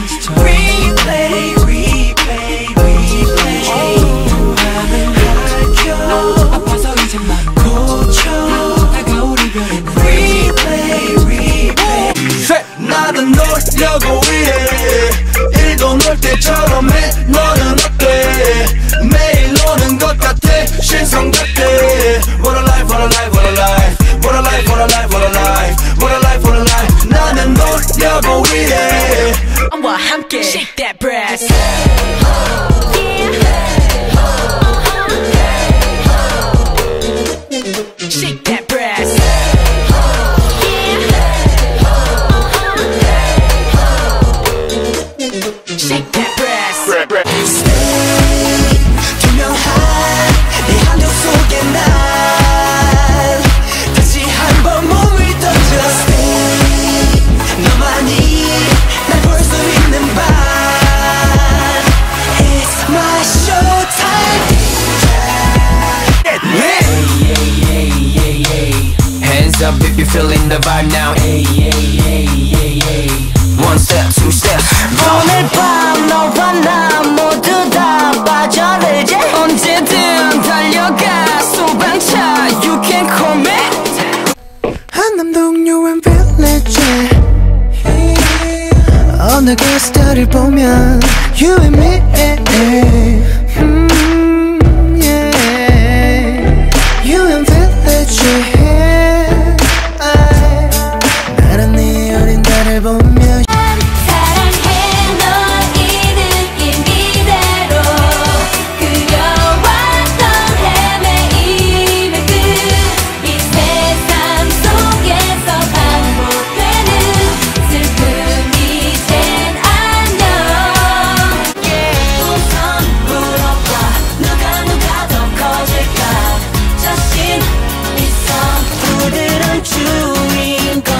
Replay, replay, replay. 하는 밝혀 아파서 이제 맘 고쳐 다가올 이별에는 Replay, replay. 나는 놀려고 해. 일도 놀 때처럼 해. 너는 어때? 매일 노는 것 같아. 신성 같아. What a life, what a life, what a life. What a life, what a life, what a life. What a life, what a life. 나는 놀려고 해. 엄마 함께 Shake that breath. Shake that breath. Shake that breath. Stay 투명한 내 한도 속에 난 다시 한번 몸을 던져 Stay 너만이 날 볼 수 있는 밤 It's my show time. Hands up if you're feeling the vibe now. One step, two steps. 오늘 밤 너와 나 모두 다 빠져들지. 언제든 달려가 소방차 You can call me. 한남동요원 빌리지. 어느 그 스타를 보면 You and me yeah. You and village. 나란 네 어린 달을 보며 사랑해 너희는 이대로 그려왔던 헤매임의 끝이 세상 속에서 반복되는 슬픔이 이젠 안녕. 우선 물어봐 누가 더 커질까 자신 있어. 오늘은 주인공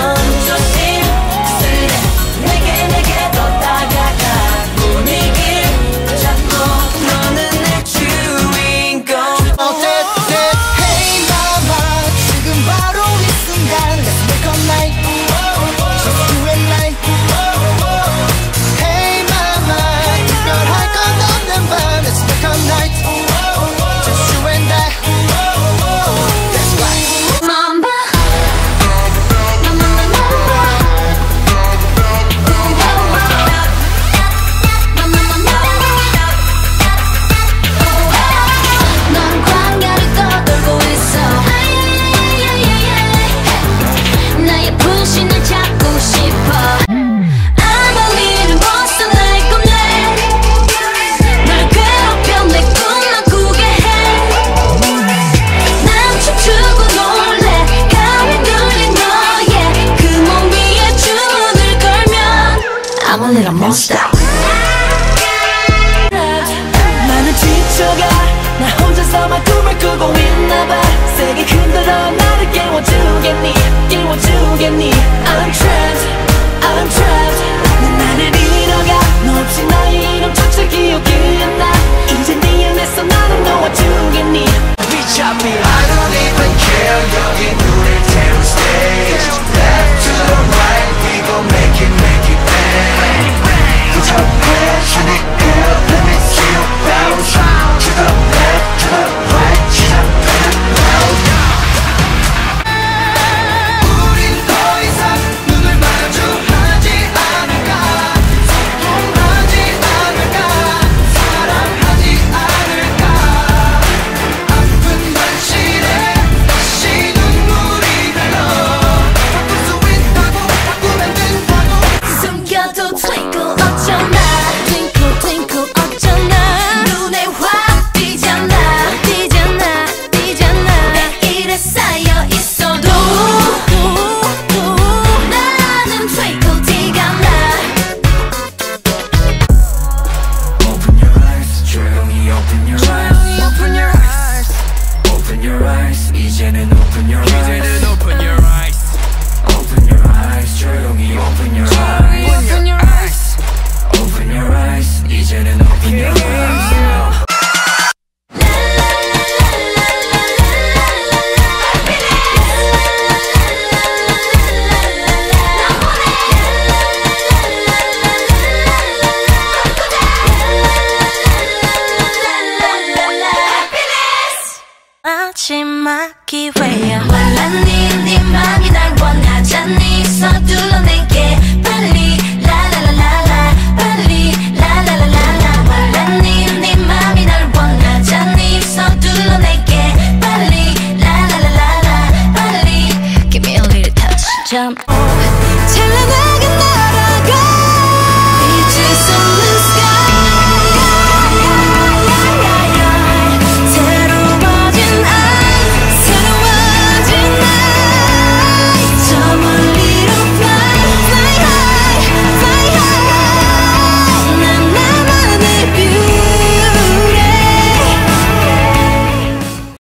I'm a little monster. 나는 지쳐가 나 혼자서만 꿈을 꾸고 있나봐. 세게 흔들어 나를 깨워주겠니 깨워주겠니. I'm trapped, I'm trapped. 난 나를 잃어가 너 없이 나의 이름조차 기억이 안 나. 이제 네 안에서 나를 놓아주겠니. Reach out me. I don't even care. 여기 눈을 태운 stage. Left to the right we gon' make it bang. Put your hands in the air, let me see you bounce. To the left, to the right, to the back, 우린 더 이상 눈을 마주하지 않을까. 사랑하지 않을까. 사랑하지 않을까. 아픈 발실에 다시 눈물이 흘러. 바꿀 수 있다고 바꾸면 된다고. 숨겨도